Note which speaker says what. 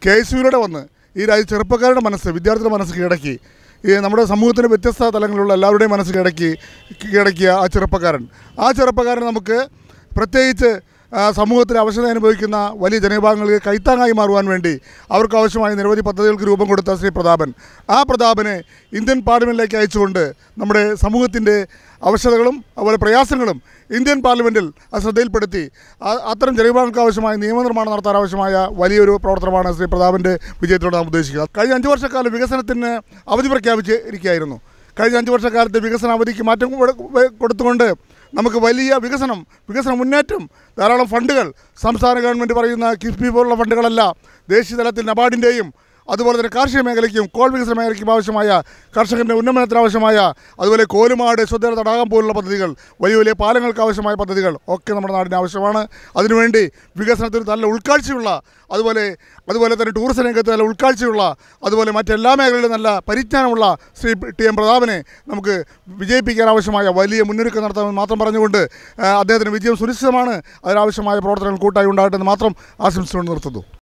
Speaker 1: KSUവിലൂടെ വന്ന് ഈ ചെറുപ്പക്കാരുടെ മനസ്സ്, വിദ്യാർത്ഥികളുടെ മനസ്സ് കീഴടക്കി, ഈ നമ്മുടെ സമൂഹത്തിൻ്റെ വ്യത്യസ്ത തലങ്ങളിലുള്ള എല്ലാവരുടെയും മനസ്സ് കീഴടക്കിയ ആ ചെറുപ്പക്കാരൻ നമുക്ക് പ്രത്യേകിച്ച് സമൂഹത്തിൽ അവശത അനുഭവിക്കുന്ന വലിയ ജനവിഭാഗങ്ങൾക്ക് കൈത്താങ്ങായി മാറുവാൻ വേണ്ടി അവർക്ക് ആവശ്യമായ നിരവധി പദ്ധതികൾക്ക് രൂപം കൊടുത്ത ശ്രീ പ്രതാപൻ, ആ പ്രതാപനെ ഇന്ത്യൻ പാർലമെൻറ്റിലേക്ക് അയച്ചുകൊണ്ട് നമ്മുടെ സമൂഹത്തിൻ്റെ അവശതകളും അതുപോലെ പ്രയാസങ്ങളും ഇന്ത്യൻ പാർലമെൻറ്റിൽ ശ്രദ്ധയിൽപ്പെടുത്തി അത്തരം ജനവിഭാഗങ്ങൾക്ക് ആവശ്യമായ നിയമനിർമ്മാണം നടത്താൻ ആവശ്യമായ വലിയൊരു പ്രവർത്തനമാണ് ശ്രീ പ്രതാപൻ്റെ വിജയത്തിലൂടെ നാം ഉദ്ദേശിക്കുന്നത്. കഴിഞ്ഞ 5 വർഷക്കാലം വികസനത്തിന് അവധി പ്രഖ്യാപിച്ചിരിക്കുകയായിരുന്നു. കഴിഞ്ഞ 5 വർഷക്കാലത്തെ വികസന അവധിക്ക് മാറ്റം കൊടുത്തുകൊണ്ട് നമുക്ക് വലിയ വികസന മുന്നേറ്റം, ധാരാളം ഫണ്ടുകൾ സംസ്ഥാന ഗവൺമെൻറ് പറയുന്ന കിഫ്ബി പോലുള്ള ഫണ്ടുകളല്ല, ദേശീയ തലത്തിൽ നബാർഡിൻ്റെയും അതുപോലെ തന്നെ കാർഷിക മേഖലയ്ക്കും കോൾ വികസന മേഖലയ്ക്കും ആവശ്യമായ കർഷകൻ്റെ ഉന്നമനത്തിന് ആവശ്യമായ, അതുപോലെ കോലുമാട് സ്വദേശ തടാകം പോലുള്ള പദ്ധതികൾ, വലിയ പാലങ്ങൾക്ക് ആവശ്യമായ പദ്ധതികൾ ഒക്കെ നമ്മുടെ നാടിന് ആവശ്യമാണ്. അതിനുവേണ്ടി വികസനത്തിന് നല്ല ഉൾക്കാഴ്ചയുള്ള, അതുപോലെ തന്നെ ടൂറിസം രംഗത്ത് നല്ല ഉൾക്കാഴ്ചയുള്ള, അതുപോലെ മറ്റെല്ലാ മേഖലയിലും നല്ല പരിജ്ഞാനമുള്ള ശ്രീ TM പ്രതാപനെ നമുക്ക് വിജയിപ്പിക്കാൻ ആവശ്യമായ വലിയ മുന്നൊരുക്കം നടത്താമെന്ന് മാത്രം പറഞ്ഞുകൊണ്ട് അദ്ദേഹത്തിന് വിജയം സുനിശ്ചിതമാണ്. അതിനാവശ്യമായ പ്രവർത്തനങ്ങൾ കൂട്ടായി ഉണ്ടാകട്ടെ എന്ന് മാത്രം ആശംസിച്ചുകൊണ്ട് നിർത്തുന്നു.